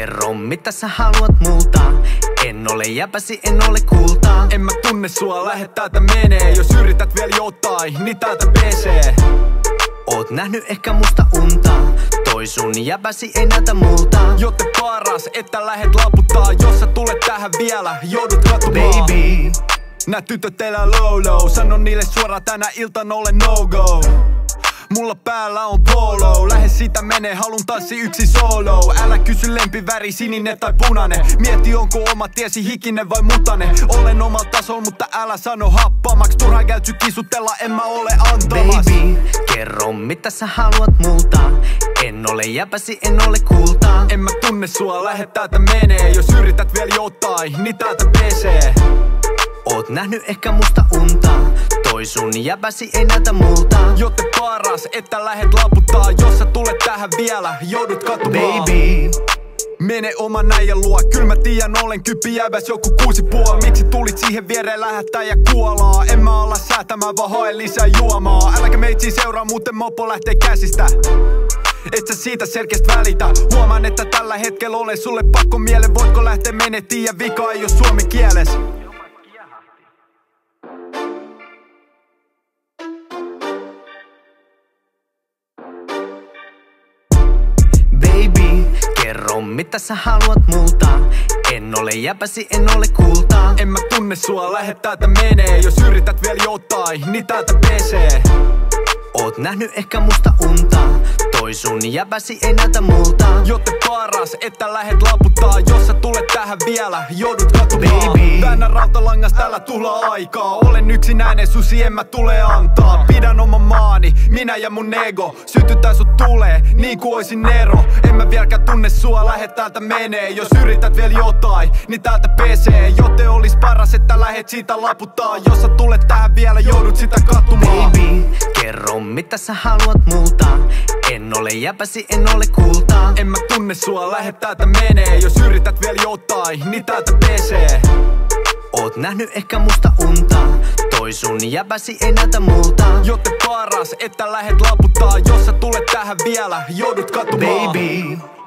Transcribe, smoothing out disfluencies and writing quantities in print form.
Kerro mitä sä haluat multa. En ole jäpäsi, en ole kultaa. En mä tunne sua, lähde täältä menee. Jos yrität vielä jotain, niin täältä pesee. Oot nähnyt ehkä musta unta. Toi sun jäpäsi ei näytä multa. Joten paras, että lähet laputtaa. Jos sä tulet tähän vielä, joudut katumaan. Baby, nää tytöt elää low. Sanon niille suoraan, tänä iltana ole no-go. Mulla päällä on polo, lähde siitä menee, halun tanssi yksi solo. Älä kysy lempiväri, sininen tai punainen. Mieti onko oma tiesi hikinen vai mutainen. Olen omalla tasolla, mutta älä sano happamaks. Turhaan käytsy kisutella, en mä ole antamas. Baby, kerro mitä sä haluat multa. En ole jäpäsi, en ole kultaa. En mä tunne sua, lähde täältä menee. Jos yrität vielä jotain, niin täältä pesee. Oot nähnyt ehkä musta unta. Toi sun jäpäsi ei näytä multa. Joten paras, että lähet laputtaa. Jos sä tulet tähän vielä, joudut katumaan. Baby, mene oman äijän luo. Kyllä mä tiiän, olen kyppi jäbäs joku 6,5. Miksi tulit siihen viereen, lähettää ja kuolaa. En mä olla säätämään, vaan hae lisää juomaa. Äläkä meitsi seuraa, muuten mopo lähtee käsistä. Et sä siitä selkeästi välitä. Huomaan, että tällä hetkellä olen sulle pakko mielen. Voitko lähteä mene, tiiä vika ei oo suomen kieles. baby, kerro mitä sä haluat multa. En ole jäpäsi, en ole kultaa. En mä tunne sua, lähde täältä menee. Jos yrität vielä jotain, niin täältä pesee. Oot nähnyt ehkä musta unta. Toi sun jäpäsi ei näytä multa. Joten paras, että lähet laputtaa. Jos sä tulet tähän vielä, joudut katumaan. Baby, väännä rautalangas, tällä tuhlaa aikaa. Olen yksinäinen susi, en mä tule antaa. Pidän oman maani, minä ja mun ego. Sytytään sut tulee, niin kuin oisin Nero. En mä vieläkään tunne sua, lähet täältä menee. Jos yrität vielä jotain, niin täältä pesee. Joten olis paras, että lähet siitä laputtaa. Jos sä tulet tähän vielä, joudut sitä katumaan. Baby, kerro mitä sä haluat multa. En ole jäpäsi, en ole kultaa. En mä tunne sua, lähde täältä menee. Jos yrität vielä jotain, niin täältä pesee. Oot nähnyt ehkä musta unta. Toi sun jäpäsi ei näytä multa. Joten paras, että lähet laputtaa. Jos sä tulet tähän vielä, joudut katumaan. Baby,